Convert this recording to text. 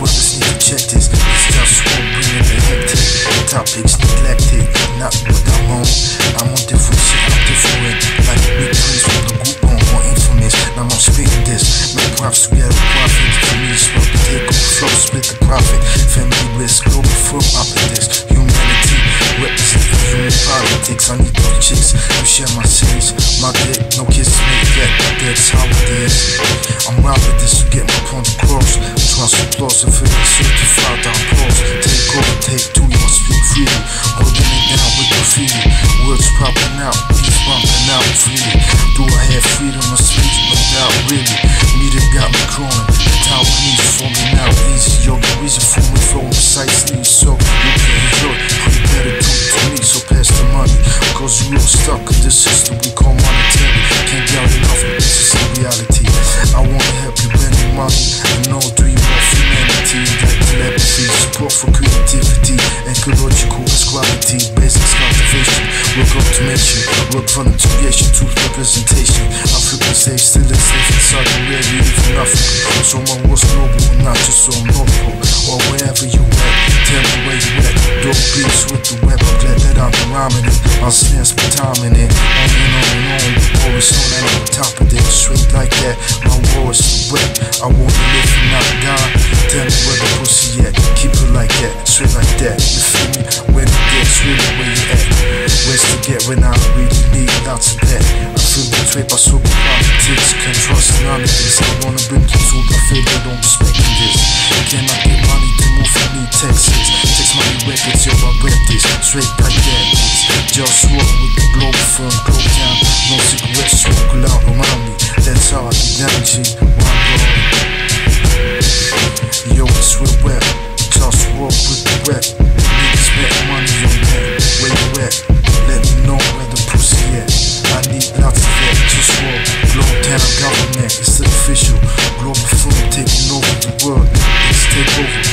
Rappers need to check this. It's just one bringing the hectic. Topics neglected, not what I'm on. I'm on different shit, I'm different. Like a big prince from the group on more infamous. Now I'm spitting this. Make props together, profit. For me, it's about to take over flow, split the profit. Family risk, Globalfirm up in this. Humanity, representing human politics. I need those chicks to share my sins. My dick, no kisses made yet, but that's how it is. I'm robbing this to get my point across. Trust applause and feel certified applause. Take over, take two, you must speak freely. Holding it down with graffiti. Words popping out, beats bumping out freely. Do I have freedom of speech? But not really. Media got me crawling. The town needs falling out easy. Yo, the reason for me flowing precisely. So you can enjoy. Pretty better do it to me, so pass the money. Cause you real stuck in this system we call monetary. Can't get enough, but this is the reality. I wanna help you bend your money. I know dream of humanity. Like telepathy, support for creativity. Ecological equality, basics cultivation. Work automation, work volunteeration, truth representation. African slaves still enslaved in Saudi Arabia, even Africa. So my war's global, not just on North Pole. Or wherever you at, tell me where you at. Dope beats with the web, I'm glad that I've been rhyming it. I'll spend some time in it, on and on. Always on and on top of it, straight like that. My war is so wet, I wanna live and not die. Tell me where the pussy at, keep it like that, straight like that. You feel me? When it gets really where you at. Where's to get when I really need lots of that. I feel betrayed by so politics, can't trust none of this. I wanna bring you to the faith that don't respect this. Can I get money to move from me, Texas? Text money records, yo, I rap this, straight like that. JustWar with the Globalfirm, Globetown. No cigarettes, smoke loud around me. That's how I need energy, one roll. Yo, it's real rap. JustWar with the rap. Niggas bet money on that. Where you at? Let me know where the pussy at. I need lots of that. JustWar, Globetown government, it's official. Globalfirm taking over the world. It's takeover.